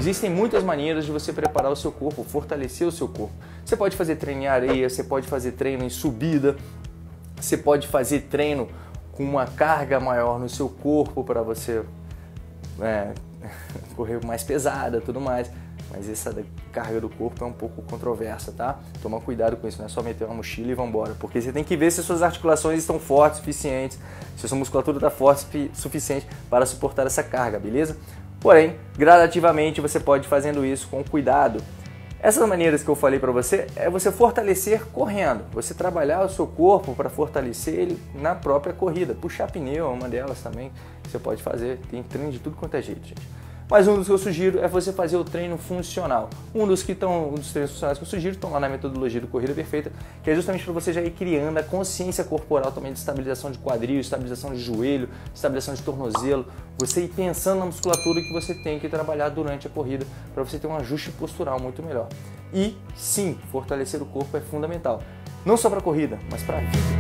Existem muitas maneiras de você preparar o seu corpo, fortalecer o seu corpo. Você pode fazer treino em areia, você pode fazer treino em subida, você pode fazer treino com uma carga maior no seu corpo para você correr mais pesada, tudo mais. Mas essa carga do corpo é um pouco controversa, tá? Toma cuidado com isso, não é só meter uma mochila e vambora. Porque você tem que ver se suas articulações estão fortes o suficiente, se a sua musculatura está forte o suficiente para suportar essa carga, beleza? Porém, gradativamente você pode ir fazendo isso com cuidado. Essas maneiras que eu falei para você é você fortalecer correndo, você trabalhar o seu corpo para fortalecer ele na própria corrida. Puxar pneu é uma delas também que você pode fazer, tem treino de tudo quanto é jeito, gente. Mas um dos que eu sugiro é você fazer o treino funcional. Um dos treinos funcionais que eu sugiro estão lá na metodologia do Corrida Perfeita, que é justamente para você já ir criando a consciência corporal também de estabilização de quadril, estabilização de joelho, estabilização de tornozelo, você ir pensando na musculatura que você tem que trabalhar durante a corrida para você ter um ajuste postural muito melhor. E sim, fortalecer o corpo é fundamental, não só para a corrida, mas para a vida.